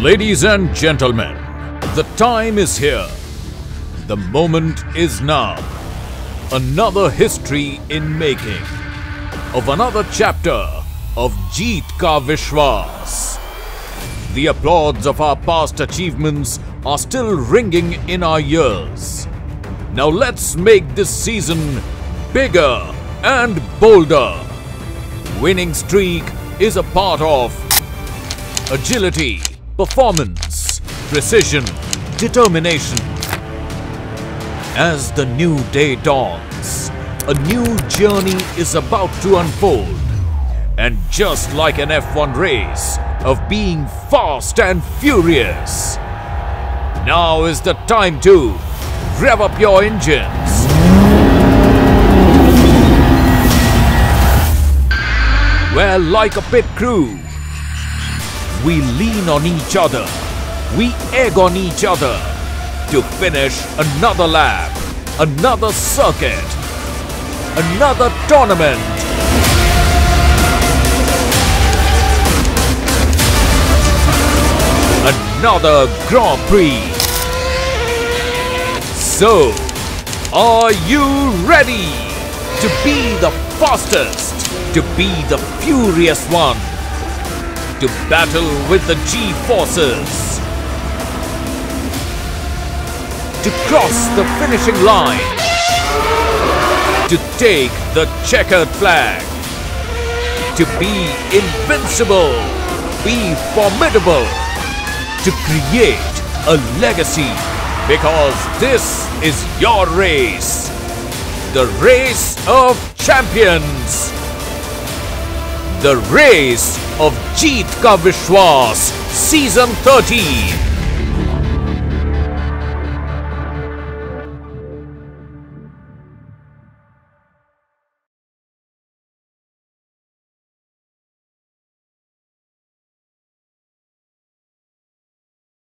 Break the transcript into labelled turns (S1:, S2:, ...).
S1: Ladies and gentlemen, the time is here. The moment is now. Another history in making. Of another chapter of Jeet Ka Vishwas. The applauds of our past achievements are still ringing in our ears. Now let's make this season bigger and bolder. Winning streak is a part of agility, performance, precision, determination. As the new day dawns, a new journey is about to unfold. And just like an F1 race of being fast and furious, now is the time to rev up your engines. Where like a pit crew, we lean on each other, we egg on each other to finish another lap, another circuit, another tournament. Another Grand Prix. So, are you ready to be the fastest, to be the furious one, to battle with the G-forces, to cross the finishing line, to take the checkered flag, to be invincible, be formidable, to create a legacy, because this is your race, the race of champions, the race of Jeet Ka Vishwas Season 13.